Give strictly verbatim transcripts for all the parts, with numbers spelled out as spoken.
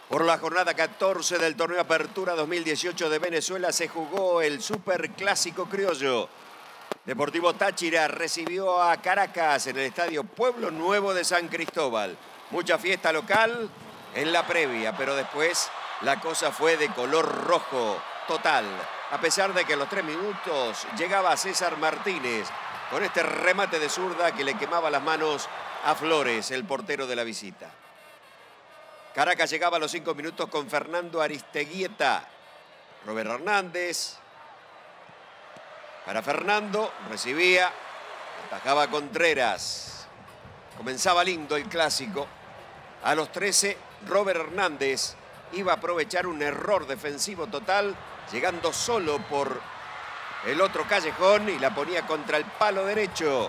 Por la jornada catorce del torneo Apertura dos mil dieciocho de Venezuela se jugó el Superclásico Criollo. Deportivo Táchira recibió a Caracas en el Estadio Pueblo Nuevo de San Cristóbal. Mucha fiesta local en la previa, pero después la cosa fue de color rojo total. A pesar de que en los tres minutos llegaba César Martínez con este remate de zurda que le quemaba las manos a Flores, el portero de la visita. Caracas llegaba a los cinco minutos con Fernando Aristeguieta. Robert Hernández. Para Fernando, recibía, atajaba Contreras. Comenzaba lindo el clásico. A los trece, Robert Hernández iba a aprovechar un error defensivo total, llegando solo por el otro callejón y la ponía contra el palo derecho.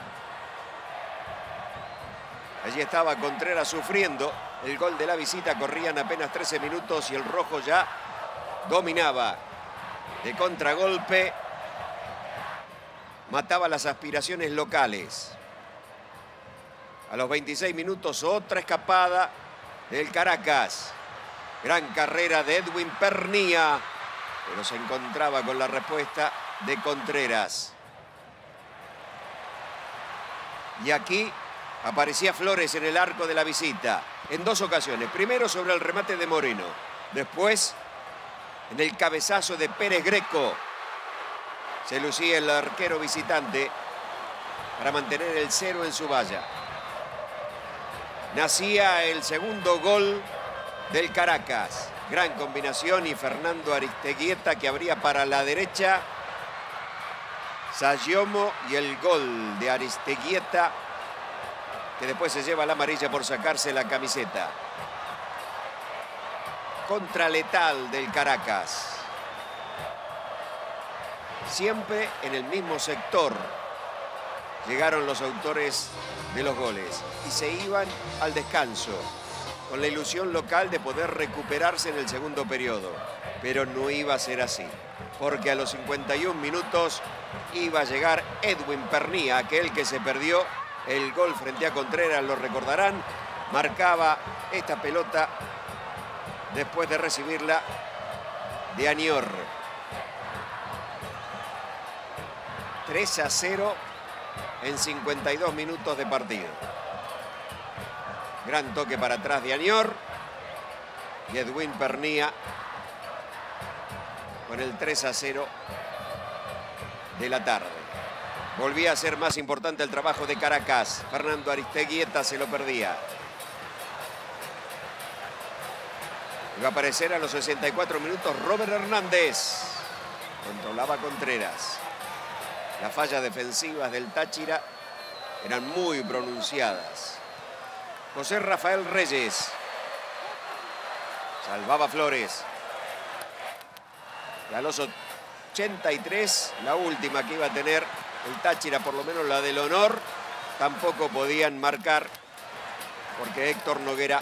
Allí estaba Contreras sufriendo. El gol de la visita, corrían apenas trece minutos y el rojo ya dominaba. De contragolpe, mataba las aspiraciones locales. A los veintiséis minutos, otra escapada del Caracas. Gran carrera de Edwin Pernía, pero se encontraba con la respuesta de Contreras. Y aquí aparecía Flores en el arco de la visita en dos ocasiones. Primero sobre el remate de Moreno. Después en el cabezazo de Pérez Greco. Se lucía el arquero visitante para mantener el cero en su valla. Nacía el segundo gol del Caracas. Gran combinación y Fernando Aristeguieta que abría para la derecha. Sayomo y el gol de Aristeguieta, que después se lleva la amarilla por sacarse la camiseta. Contraletal del Caracas. Siempre en el mismo sector llegaron los autores de los goles y se iban al descanso con la ilusión local de poder recuperarse en el segundo periodo. Pero no iba a ser así, porque a los cincuenta y un minutos iba a llegar Edwin Pernía, aquel que se perdió el gol frente a Contreras, lo recordarán. Marcaba esta pelota después de recibirla de Anior. tres a cero en cincuenta y dos minutos de partido. Gran toque para atrás de Anior. Y Edwin Pernía con el tres a cero de la tarde. Volvía a ser más importante el trabajo de Caracas. Fernando Aristeguieta se lo perdía. Iba a aparecer a los sesenta y cuatro minutos Robert Hernández. Controlaba Contreras. Las fallas defensivas del Táchira eran muy pronunciadas. José Rafael Reyes. Salvaba Flores. Y a los ochenta y tres, la última que iba a tener el Táchira, por lo menos la del honor, tampoco podían marcar porque Héctor Noguera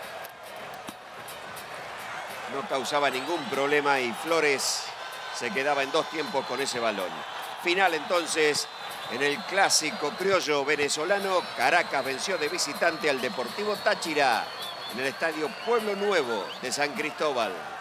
no causaba ningún problema y Flores se quedaba en dos tiempos con ese balón. Final entonces en el clásico criollo venezolano. Caracas venció de visitante al Deportivo Táchira en el Estadio Pueblo Nuevo de San Cristóbal.